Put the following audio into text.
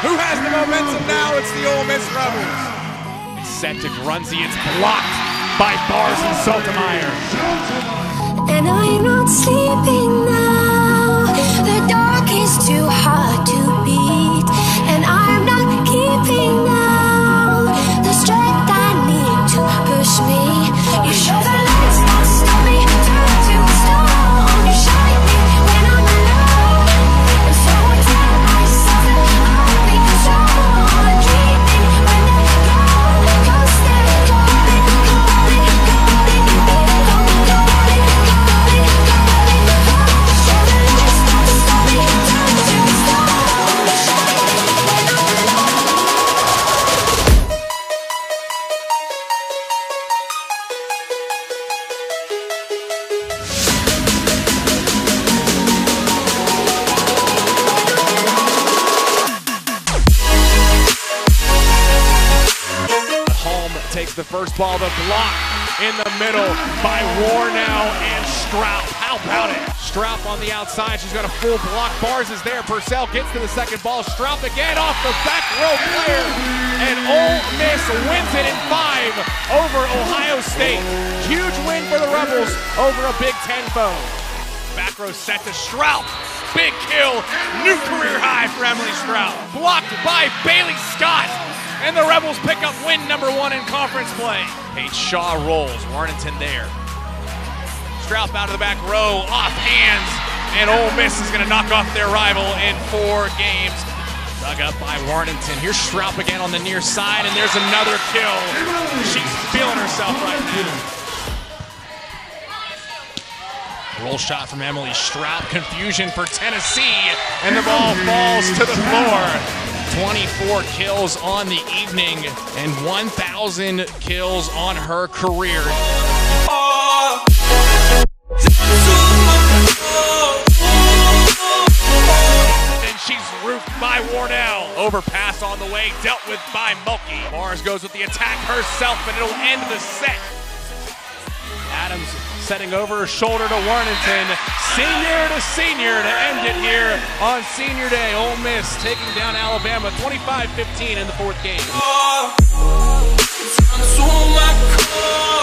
Who has the momentum now? It's the Ole Miss Rebels. Set to Grunzy, it's blocked by Bars and Saltemeyer. And I'm not sleeping now. The dark is too hard to beat, and I'm not keeping now the strength I need to push me. You show the lights, not stop me. Turn to stone. You shine me when I'm alone, and so I tell myself that I'll be strong. Dreaming when they're gone, 'cause they're calling, calling, calling, calling, calling, calling. Show the lights, not stop me. Turn to stone. You shine me when I'm alone. Takes the first ball, the block in the middle by Warnow and Stroup. How about it? Stroup on the outside, she's got a full block. Bars is there, Purcell gets to the second ball. Stroup again off the back row player, and Ole Miss wins it in 5 over Ohio State. Huge win for the Rebels over a Big Ten foe. Back row set to Stroup. Big kill, new career high for Emily Stroup. Blocked by Bailey Scott. And the Rebels pick up win number 1 in conference play. Paige Shaw rolls, Warrenton there. Stroup out of the back row, off hands, and Ole Miss is gonna knock off their rival in 4 games. Dug up by Warrenton. Here's Stroup again on the near side, and there's another kill. She's feeling herself right now. Roll shot from Emily Stroup, confusion for Tennessee, and the ball falls to the floor. 24 kills on the evening and 1,000 kills on her career. And she's roofed by Warnow. Overpass on the way, dealt with by Mulkey. Bars goes with the attack herself, and it'll end the set. Adams setting over her shoulder to Warrenton. Senior to senior to end it here on Senior Day. Ole Miss taking down Alabama 25-15 in the 4th game.